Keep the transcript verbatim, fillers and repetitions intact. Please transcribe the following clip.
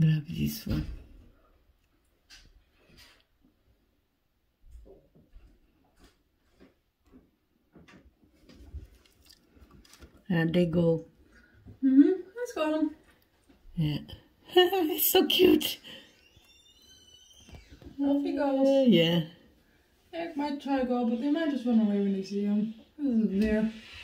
grab this one. And they go. Mm-hmm. Let's go. Yeah. It's so cute. Off he goes. Uh, yeah. They might try to go, but they might just run away when they see him. There.